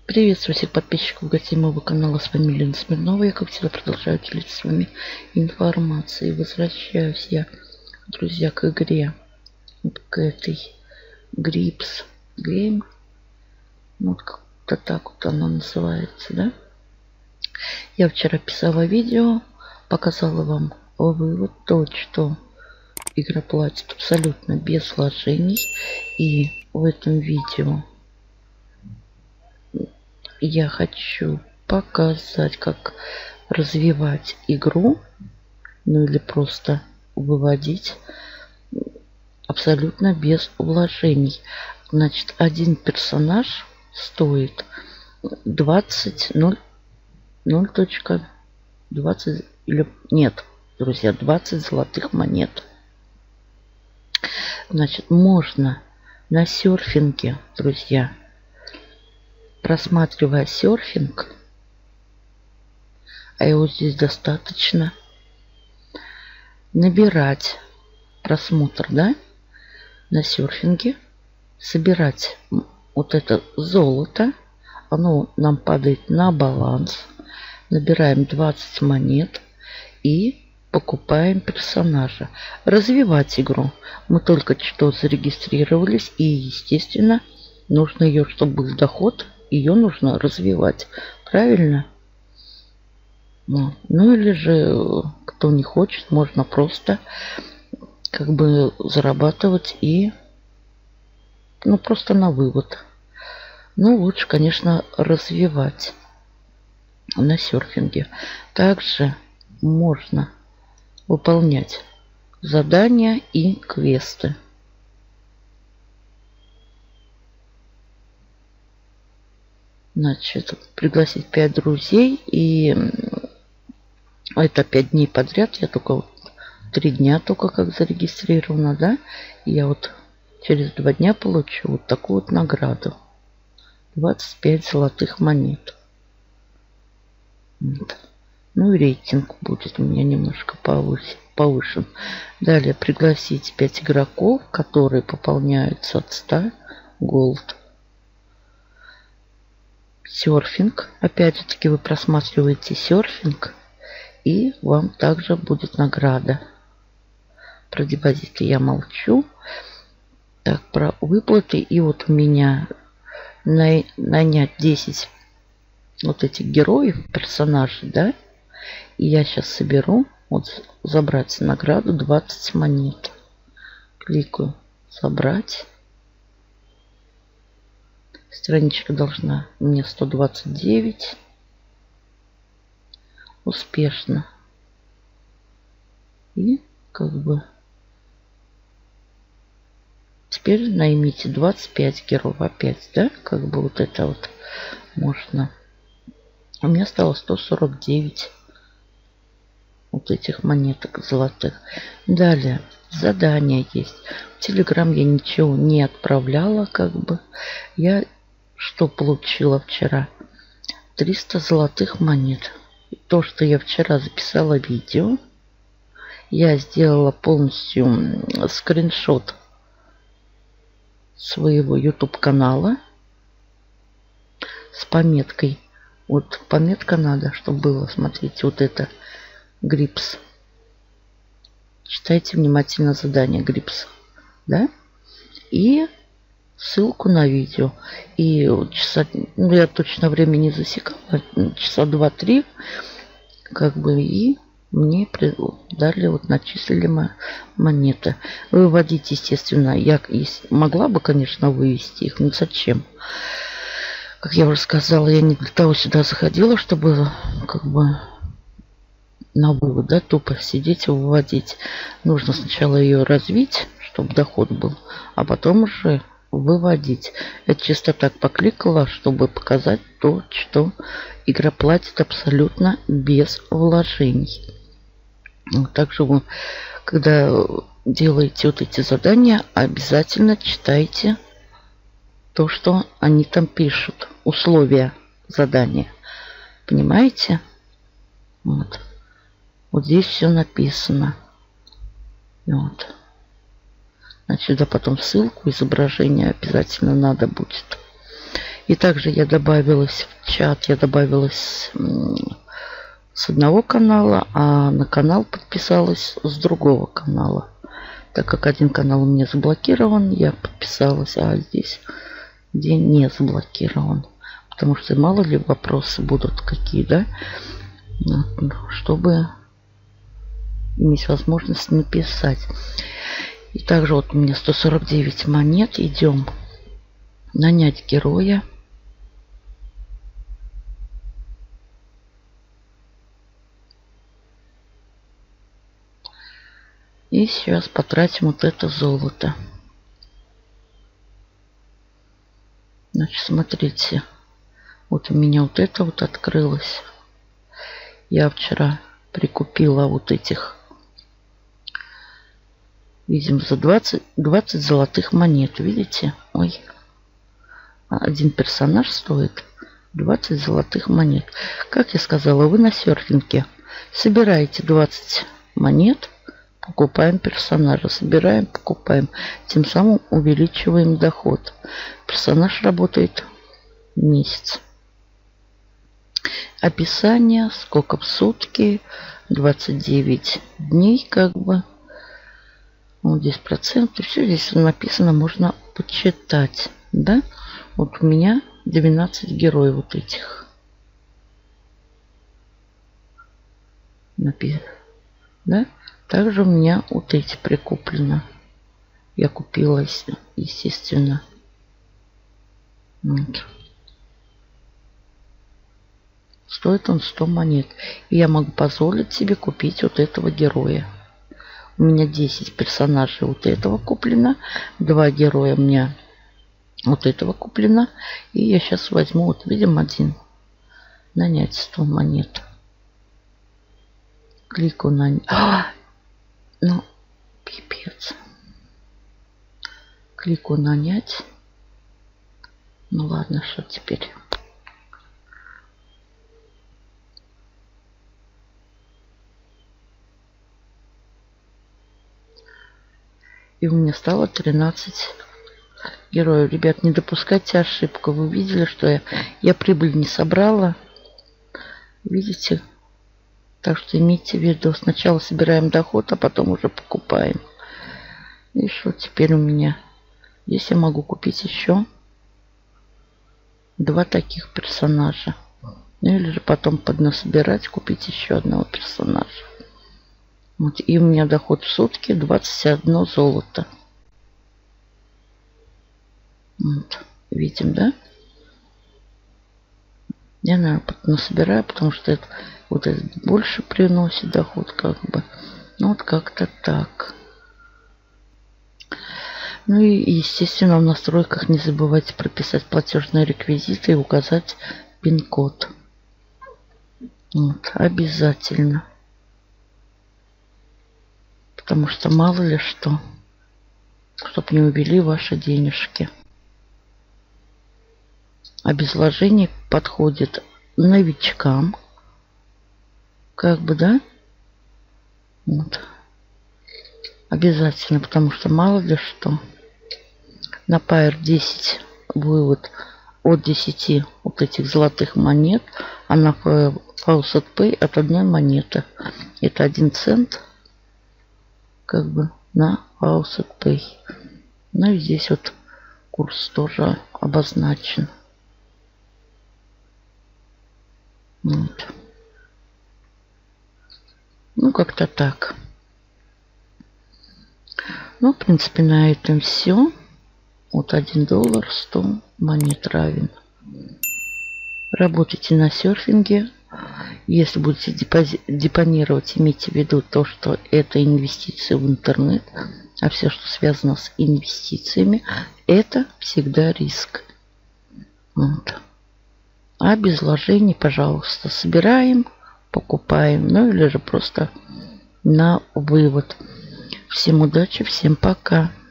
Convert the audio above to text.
Приветствую всех подписчиков гостей моего канала. С вами Лена Смирнова. Я, как всегда, продолжаю делиться с вами информацией. Возвращаюсь я, друзья, к игре. Вот к этой Grips Game. Вот как-то так вот она называется, да? Я вчера писала видео, показала вам вывод, то, что игра платит абсолютно без вложений. И в этом видео я хочу показать, как развивать игру, ну или просто выводить абсолютно без вложений. Значит, один персонаж стоит 0.20 или нет, друзья, 20 золотых монет. Значит, можно на серфинге, друзья, просматривая серфинг, а его здесь достаточно, набирать просмотр, да, на серфинге, собирать вот это золото, оно нам падает на баланс, набираем 20 монет и покупаем персонажа. Развивать игру. Мы только что зарегистрировались, и, естественно, нужно ее, чтобы был доход, ее нужно развивать. Правильно? Ну или же, кто не хочет, можно просто как бы зарабатывать и просто на вывод. Ну, лучше, конечно, развивать на серфинге. Также можно выполнять задания и квесты. Значит, пригласить 5 друзей, и это 5 дней подряд. Я только вот 3 дня только как зарегистрирована, да. И я вот через 2 дня получу вот такую вот награду. 25 золотых монет. Вот. Ну и рейтинг будет у меня немножко повышен. Далее пригласить 5 игроков, которые пополняются от 100 голд. Серфинг. Опять же таки вы просматриваете серфинг, и вам также будет награда. Про депозиты я молчу. Так, про выплаты. И вот у меня нанять 10 вот этих героев, персонажей, да. И я сейчас соберу, вот забрать награду 20 монет. Кликаю собрать. Страничка должна мне 129. Успешно. И как бы теперь наймите 25 героев опять, да? Как бы вот это вот можно. У меня стало 149 вот этих монеток золотых. Далее задания есть. В Телеграм я ничего не отправляла, как бы. Я что получила вчера? 300 золотых монет. То, что я вчера записала видео, я сделала полностью скриншот своего YouTube канала с пометкой. Вот пометка надо, чтобы было. Смотрите, вот это Grips. Читайте внимательно задание Grips. Да? И ссылку на видео. И часа, я точно время не засекала, часа 2-3, как бы, и мне дали, вот начислили монеты. Выводить, естественно, я могла бы, конечно, вывести их, но зачем? Как я уже сказала, я не для того сюда заходила, чтобы как бы на вывод, да, тупо сидеть и выводить. Нужно сначала ее развить, чтобы доход был, а потом уже выводить. Это чисто так покликала, чтобы показать то, что игра платит абсолютно без вложений. Также вы, когда делаете вот эти задания, обязательно читайте то, что они там пишут. Условия задания. Понимаете? Вот. Вот здесь все написано. Вот. Значит, сюда потом ссылку, изображение обязательно надо будет. И также я добавилась в чат, я добавилась с одного канала, а на канал подписалась с другого канала. Так как один канал у меня заблокирован, я подписалась, а здесь где не заблокирован. Потому что мало ли вопросы будут какие, да? Чтобы иметь возможность написать. И также вот у меня 149 монет. Идем нанять героя. И сейчас потратим вот это золото. Значит, смотрите. Вот у меня вот это вот открылось. Я вчера прикупила вот этих. Видим, за 20 золотых монет. Видите? Ой. Один персонаж стоит 20 золотых монет. Как я сказала, вы на серфинге собираете 20 монет. Покупаем персонажа. Собираем, покупаем. Тем самым увеличиваем доход. Персонаж работает месяц. Описание. Сколько в сутки. 29 дней как бы. Вот здесь проценты. Все здесь написано. Можно почитать. Да? Вот у меня 12 героев вот этих. Да? Также у меня вот эти прикуплены. Я купила, естественно. Вот. Стоит он 100 монет. И я могу позволить себе купить вот этого героя. У меня 10 персонажей вот этого куплено. 2 героя у меня вот этого куплено. И я сейчас возьму, вот видим, один. Нанять 100 монет. Кликаю на... Ну, пипец. Кликаю нанять. Ну ладно, что теперь? И у меня стало 13 героев. Ребят, не допускайте ошибку. Вы видели, что я прибыль не собрала. Видите? Так что имейте в виду. Сначала собираем доход, а потом уже покупаем. И что теперь у меня? Здесь я могу купить еще 2 таких персонажа. Ну или же потом поднасобирать, купить еще одного персонажа. Вот. И у меня доход в сутки 21 золото. Вот. Видим, да? Я, наверное, насобираю, потому что это вот этот больше приносит доход, как бы. Ну, вот как-то так. Ну и, естественно, в настройках не забывайте прописать платежные реквизиты и указать пин-код. Вот, обязательно. Потому что мало ли что. Чтоб не увели ваши денежки. Обезложение подходит новичкам. Как бы, да? Вот. Обязательно, потому что мало ли что. На Pair 10 вывод от 10 вот этих золотых монет, а на Faucet Pay от 1 монеты. Это 1 цент. Как бы на Faucet Pay. Ну и здесь вот курс тоже обозначен. Вот. Ну, как-то так. Ну, в принципе, на этом все. Вот $1 100 монет равен. Работайте на серфинге. Если будете депонировать, имейте в виду то, что это инвестиции в интернет. А все, что связано с инвестициями, это всегда риск. Вот. А без вложений, пожалуйста, собираем, покупаем. Ну или же просто на вывод. Всем удачи, всем пока.